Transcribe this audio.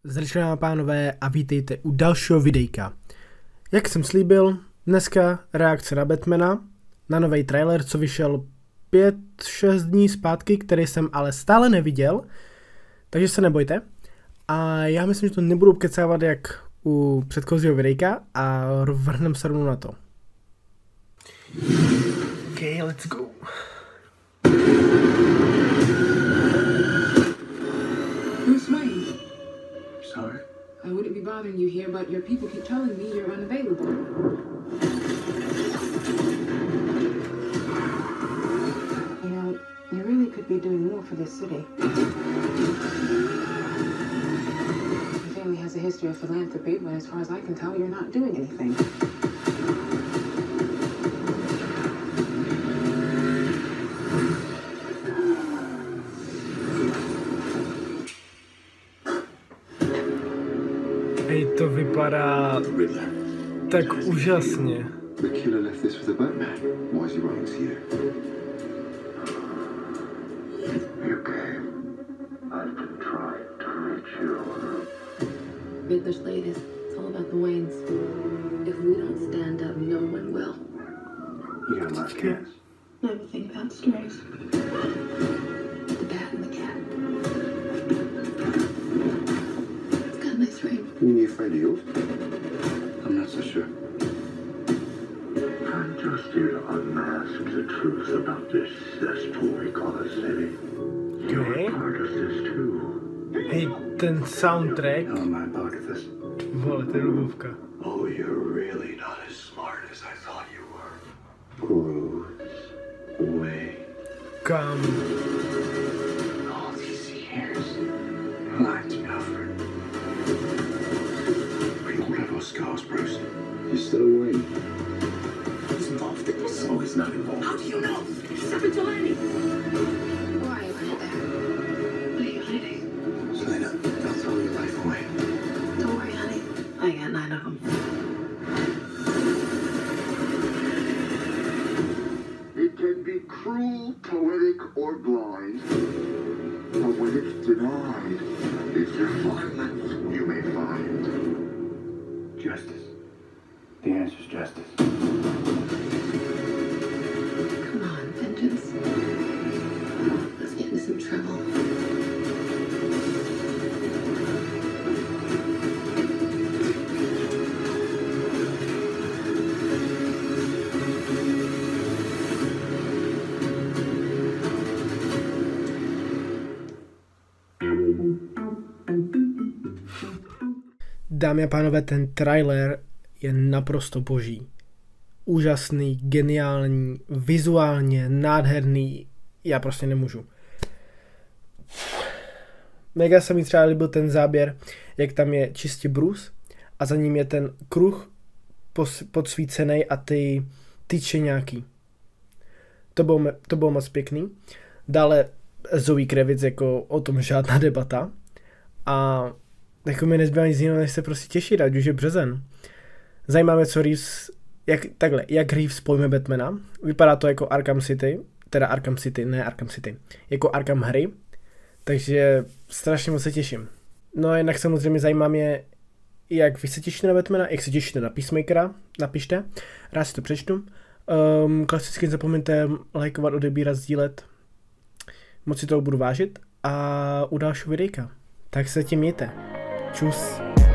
Zdravím vám, pánové, a vítejte u dalšího videjka. Jak jsem slíbil, dneska reakce na Batmana, na nový trailer, co vyšel 5-6 dní zpátky, který jsem ale stále neviděl, takže se nebojte. A já myslím, že to nebudu kecávat jak u předchozího videjka a vrhneme se rovnou na to. Okay, let's go. Bruce Wayne. Sorry? I wouldn't be bothering you here, but your people keep telling me you're unavailable. You know, you really could be doing more for this city. Your family has a history of philanthropy, but as far as I can tell, you're not doing anything. Hej, to vypadá tak úžasně. The killer left this with the Batman. Why is he running to you? You came. I've been trying to reach you. Riddler's latest. It's all about the Waynes. If we don't stand up, no one will. You got last chance. I have a thing about strays. The bat and the cat. It's got a nice ring. You afraid of yours? I'm not so sure. I'm just here to unmask the truth about this cesspool we call a city. Okay. Part of this too. Hej, ten soundtrack. How am I part of this? Vole, to je lubovka. Oh, you're really not as smart as I thought you were. Bruce Wayne. Kam. All these years. Lied to me, Alfred. We all have our scars, Bruce. You're still Wayne. He's involved in this. Oh, he's not involved. How do you know? He's a vigilante. Why are you out there? What are you hiding? Selena, don't throw your life away. Don't worry, honey. I got 9 of them. It can be cruel, poetic, or blind. But when it's denied, it's refinement you may find. Justice. The answer's justice. Come on, vengeance. Let's get into some trouble. Dámy a pánové, ten trailer je naprosto boží. Úžasný, geniální, vizuálně, nádherný, já prostě nemůžu. Mega se mi třeba líbil ten záběr, jak tam je čistě Bruce a za ním je ten kruh podsvícený a ty tyče nějaký. To bylo moc pěkný. Dále Zoe Kravitz, jako o tom žádná debata. A jako mi nezbývá nic jiného, než se prostě těšit, ať už je březen. Zajímá mě, co Reeves, jak Reeves pojme Batmana. Vypadá to jako Arkham City, ne Arkham City, jako Arkham hry, takže strašně moc se těším. No a jinak samozřejmě zajímá mě, jak vy se těšíte na Batmana, jak se těšíte na Peacemakera, napište, rád si to přečtu. Klasicky nezapomeňte lajkovat, odebírat, sdílet, moc si toho budu vážit a u dalšího videjka. Tak se tím mějte. Čus.